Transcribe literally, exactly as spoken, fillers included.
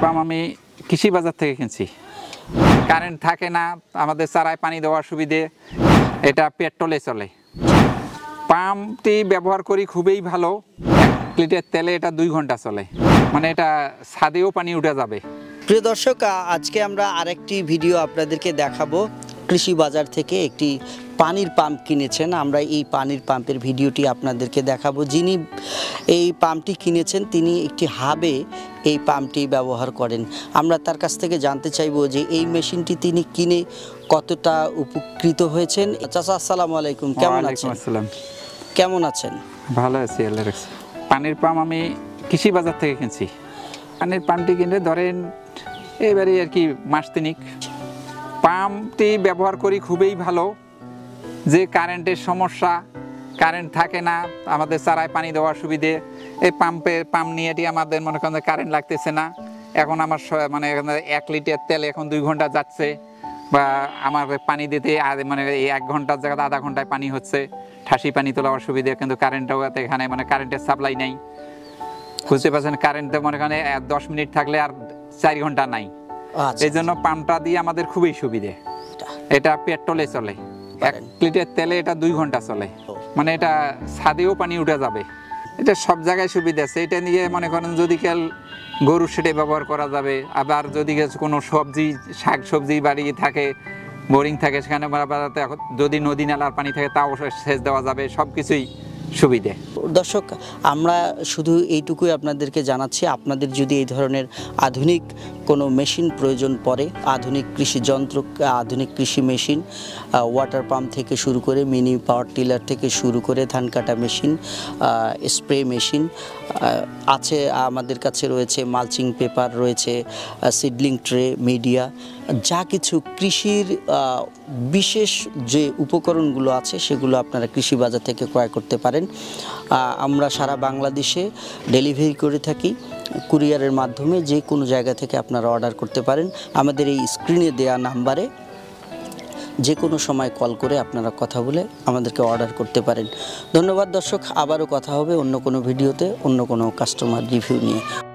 Pump আমি কৃষি বাজার থেকে কিনছি। কারেন্ট থাকে না, আমাদের চারায় পানি দেওয়ার সুবিধে, এটা পেট্রোলে চলে। পাম্পটি ব্যবহার করি খুবই ভালো, এক লিটার তেলে এটা দুই ঘন্টা চলে, মানে এটা ছাদেও পানি উঠে যাবে। প্রিয় দর্শক, আজকে আমরা আরেকটি ভিডিও আপনাদেরকে দেখাবো। কৃষি বাজার থেকে একটি পানির পাম্প কিনেছেন, আমরা এই পানির পাম্পের ভিডিওটি আপনাদেরকে দেখাবো। যিনি এই পাম্পটি কিনেছেন তিনি একটি হাবে এই পাম্পটি ব্যবহার করেন। আমরা তার কাছ থেকে জানতে চাইবো যে এই মেশিনটি তিনি কিনে কতটা উপকৃত হয়েছেন। চাচা, আসসালামু আলাইকুম, কেমন আছেন? আসসালাম। কেমন আছেন? ভালো আছি, আল্লাহ রাখছে। পানির পাম্প আমি কৃষি বাজার থেকে কিনছি। পানির পাম্পটি কিনে ধরেন এবারে আর কি মাস তিনিক। পাম্পটি ব্যবহার করি খুবই ভালো, যে কারেন্টের সমস্যা, কারেন্ট থাকে না, আমাদের চারায় পানি দেওয়ার সুবিধে। এই পাম্পে পাম্প নিয়েটি আমাদের মনে করেন কারেন্ট লাগতেছে না। এখন আমার মানে এক লিটার তেল এখন দুই ঘন্টা যাচ্ছে, বা আমার পানি দিতে মানে এই এক ঘন্টার জায়গায় আধা ঘন্টায় পানি হচ্ছে। ঠাসি পানি তোলার সুবিধে, কিন্তু কারেন্টটাও এখানে মানে কারেন্টের সাপ্লাই নেই। বুঝতে পারছেন, কারেন্টে মনে করেন দশ মিনিট থাকলে আর চার ঘন্টা নাই। এই জন্য পাম্পটা দিয়ে আমাদের খুবই সুবিধে। এটা পেট্রোলে চলে, এক লিটার তেলে এটা দুই ঘন্টা চলে, মানে এটা ছাদেও পানি উঠে যাবে। এটা সব জায়গায় সুবিধা আছে। এটা নিয়ে মনে করেন যদি কেউ গরুর সেটে ব্যবহার করা যাবে, আবার যদি কোনো সবজি শাক সবজি বাড়ি থাকে, বোরিং থাকে, সেখানে যদি নদী নালার পানি থাকে তাও সেচ দেওয়া যাবে, সব কিছুই সুবিধে। দর্শক, আমরা শুধু এইটুকুই আপনাদেরকে জানাচ্ছি, আপনাদের যদি এই ধরনের আধুনিক কোনো মেশিন প্রয়োজন পড়ে, আধুনিক কৃষি যন্ত্র, আধুনিক কৃষি মেশিন, ওয়াটার পাম্প থেকে শুরু করে মিনি পাওয়ার টিলার থেকে শুরু করে ধান কাটা মেশিন, স্প্রে মেশিন আছে আমাদের কাছে, রয়েছে মালচিং পেপার, রয়েছে সিডলিং ট্রে, মিডিয়া, যা কিছু কৃষির বিশেষ যে উপকরণগুলো আছে সেগুলো আপনারা কৃষি বাজার থেকে ক্রয় করতে পারেন। আমরা সারা বাংলাদেশে ডেলিভারি করে থাকি কুরিয়ারের মাধ্যমে। যে কোনো জায়গা থেকে আপনারা অর্ডার করতে পারেন। আমাদের এই স্ক্রিনে দেওয়া নাম্বারে যে কোনো সময় কল করে আপনারা কথা বলে আমাদেরকে অর্ডার করতে পারেন। ধন্যবাদ দর্শক, আবারও কথা হবে অন্য কোনো ভিডিওতে অন্য কোনো কাস্টমার রিভিউ নিয়ে।